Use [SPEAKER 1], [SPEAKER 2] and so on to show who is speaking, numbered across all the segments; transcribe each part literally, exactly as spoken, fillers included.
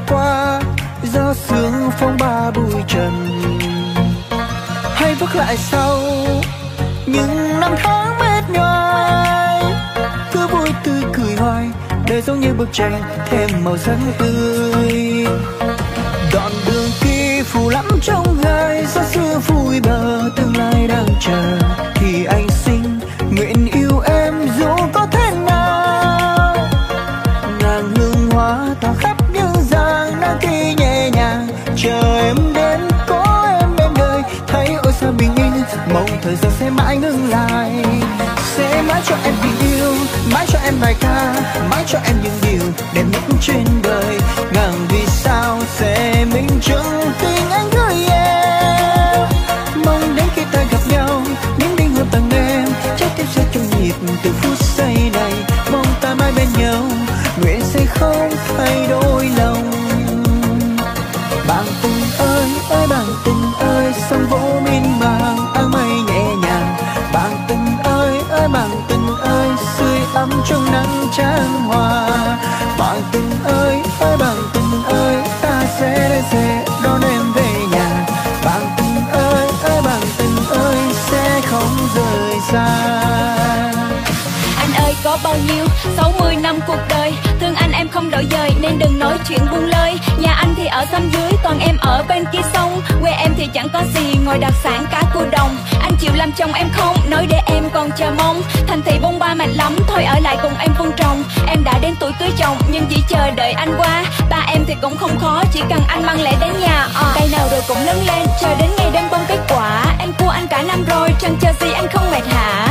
[SPEAKER 1] qua gió sương phong ba bụi trần, hay bước lại sau những năm tháng mệt nhoài, cứ vui tươi cười hoài, đời giống như bức tranh thêm màu sắc tươi. Đoạn đường kia phù lắm trong gai, gió xưa vui bờ tương lai đang chờ, thì anh xin nguyện yêu em dù có thế nào. Ngàn hương hoa tỏa khắp những giang nắng kia nhẹ nhàng, chờ em đến có em bên đời, thấy ôi sao bình yên, mong thời gian sẽ mãi ngừng lại. Sẽ mãi cho em tình yêu, mãi cho em bài ca, mãi cho em những điều đẹp nhất trên đời. Ngàn vì sao sẽ minh chứng tình anh gửi em, mong đến khi ta gặp nhau những đêm hôn tặng em, trái tim sẽ chung nhịp từ phút giây này. Mong ta mãi bên nhau, nguyện sẽ không thay đổi lòng. Bạn tình ơi ơi bạn tình ơi, sóng vỗ miên man áng mây nhẹ nhàng. Bạn tình ơi ơi bạn tình ơi, sưởi ấm trong nắng chan hòa. Bạn tình ơi ơi bạn tình ơi, ta sẽ đến sẽ đón em về nhà. Bạn tình ơi ơi bạn tình ơi, sẽ không rời xa.
[SPEAKER 2] Anh ơi có bao nhiêu sáu mươi năm cuộc đời, thương anh em không đổi dời nên đừng nói chuyện buông lơi. Nhà anh thì ở xóm dưới, còn em ở bên kia sông. Quê em thì chẳng có gì ngoài đặc sản cá cua đồng. Anh chịu làm chồng em không, nói để em còn chờ mong. Thành thị bông ba mệt lắm, thôi ở lại cùng em vun trồng. Em đã đến tuổi cưới chồng nhưng chỉ chờ đợi anh qua. Ba em thì cũng không khó, chỉ cần anh mang lễ đến nhà. à. Cây nào rồi cũng lớn lên, chờ đến ngày đêm bông kết quả. Em cua anh cả năm rồi, chẳng chờ gì anh không mệt hả?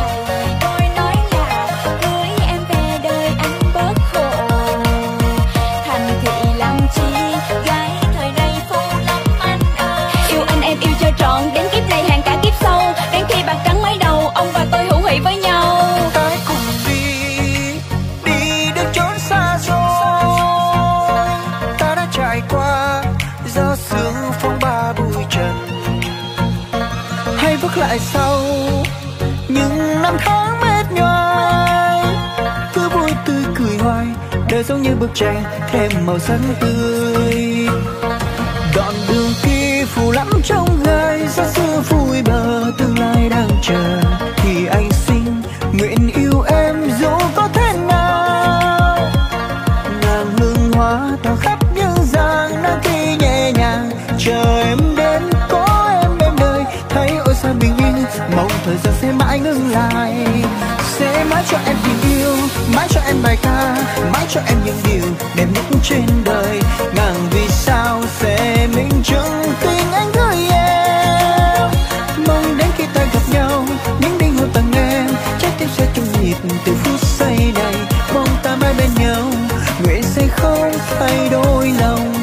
[SPEAKER 2] Trọn đến kiếp này hàng cả kiếp sau, đến khi bạc trắng mấy đầu ông và tôi hữu hỷ với nhau.
[SPEAKER 1] Ta cùng đi đi được chốn xa xôi, ta đã trải qua gió sương phong ba bụi trần, hay bước lại sau những năm tháng mệt nhoài, cứ vui tươi cười hoài, đời giống như bức tranh thêm màu sắc tươi. Đoạn đường kia phù lắm trong gai, gió xưa vui bờ tương lai đang chờ, thì anh xin nguyện yêu em dù có thế nào. Ngàn hương hoa tỏa khắp những giang nắng kia nhẹ nhàng, chờ em đến có em bên đời, thấy ôi sao bình yên, mong thời gian sẽ mãi ngừng lại. Sẽ mãi cho em tình yêu, mãi cho em bài ca, mãi cho em những điều đẹp nhất trên đời. Ngàn vì sao sẽ minh chứng tình anh gửi em, mong đến khi ta gặp nhau những đêm hôn tặng em, trái tim sẽ chung nhịp từ phút giây này. Mong ta mãi bên nhau, nguyện sẽ không thay đổi lòng.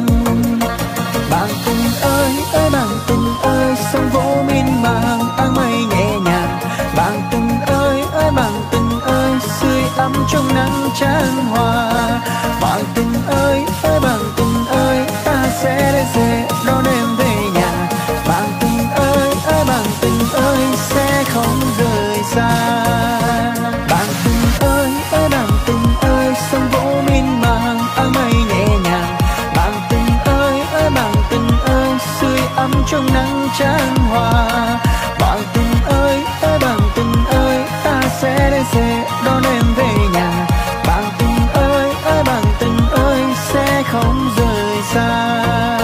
[SPEAKER 1] Bạn tình ơi ơi bạn tình ơi, sóng vỗ miên man áng mây nhẹ nhàng. Bạn tình ơi ơi bạn tình ơi, sưởi ấm trong nắng chan hòa. Bạn tình ơi ơi bạn tình ơi, ta sẽ đến sẽ đón em về nhà. Bạn tình ơi ơi bạn tình ơi, sẽ không rời xa. Bạn tình ơi ơi bạn tình ơi, sóng vỗ miên man áng mây nhẹ nhàng. Bạn tình ơi ơi bạn tình ơi, sưởi ấm trong nắng chan hòa. Bạn tình ơi ơi bạn tình ơi, ta sẽ đến sẽ đón em về nhà. Bạn tình ơi ơi bạn tình ơi, sẽ không rời xa.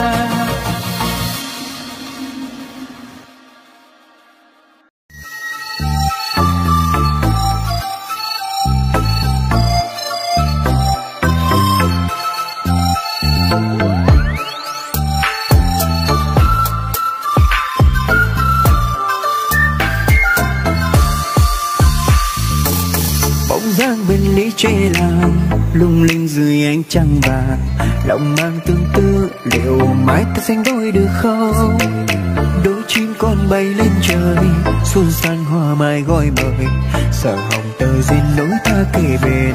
[SPEAKER 1] Dáng bên lý tre làng lung linh dưới ánh trăng vàng, lòng mang tương tư liệu mãi ta sánh đôi được không? Đôi chim con bay lên trời, xuân sang hoa mai gọi mời, sở hồng tờ duyên nỗi ta kề bên.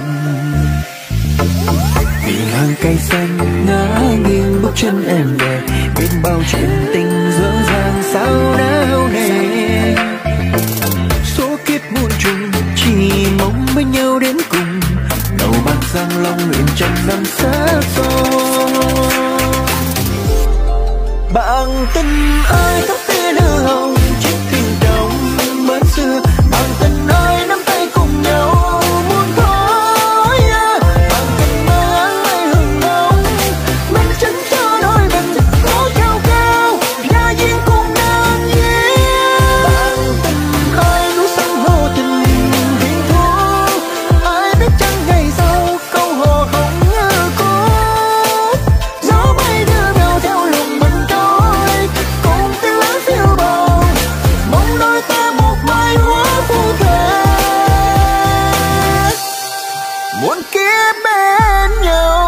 [SPEAKER 1] Vì hàng cây xanh ngã nghiêng bước chân em về, biết bao chuyện tình dở dàng sao đau nề. Số kiếp muôn trùng chỉ mong bên nhau đến cùng, đầu bạc giang long luyện trăm năm xa xôi. Bạn tình ơi tóc tia lửa hồng, chiếc thuyền trong bến xưa. Bạn tình ơi nắm tay cùng nhau muôn khói. Bạn tình ơi áng mây hừng đông, mình chân cho đôi mình có cao cao ra duyên cùng nan duyên. Bạn tình ơi núi sông hồ tình hiền thú, ai biết chăng ngày sau câu hò không như cũ. Gió bay đưa nhau theo lòng mình trôi, cùng tiếng lá phiêu bồng, mong đôi ta một mai hóa phù thể, muôn kiếp bên nhau.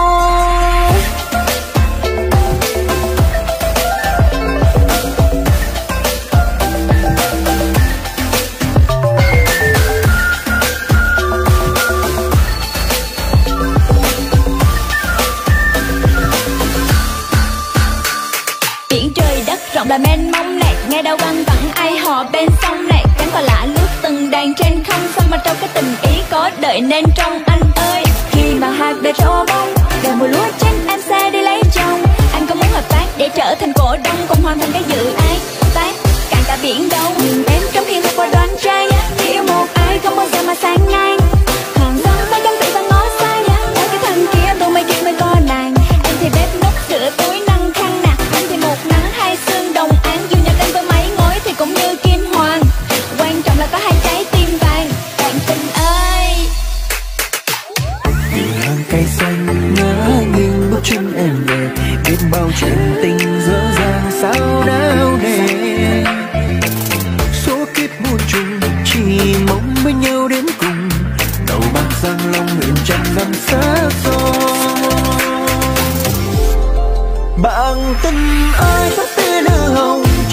[SPEAKER 2] Biển trời đất rộng là mênh mông này, nghe đâu văng vẳng ai hò bên sông này. Cánh cò lạ lướt từng đàn trên không, sao mà trong cái tình ý có đợi nên trong anh ơi. Khi mà hạt về trổ bông, đời mùa lúa chết em sẽ đi lấy chồng. Anh có muốn hợp tác để trở thành cổ đông, cùng hoàn thành cái dự án tác cạn cả biển đông. Nhưng em trong khi thật qua đoán trai, chỉ yêu một ai không bao giờ mà sang ngang. Hàng xóm mấy cánh tự và ngó xa, ở cái thằng kia tôi mấy chuyện mới có nàng. Em thì bếp núc sữa túi năng khăn nè, anh thì một nắng hai sương đồng án. Dù nhau tên với mấy ngói thì cũng như kim hoàng, quan trọng là có hai trái tim vàng. Bạn tình ơi,
[SPEAKER 1] Từ hàng cây xanh ngỡ nghiêng bước chân em về, biết bao chuyện tình dở dàng sao đau nề. Số kiếp muôn trùng chỉ mong bên nhau đến cùng, đầu bạc giang long nguyện trăm năm xa xôi. Bạn tình ơi tóc tia lửa hồng,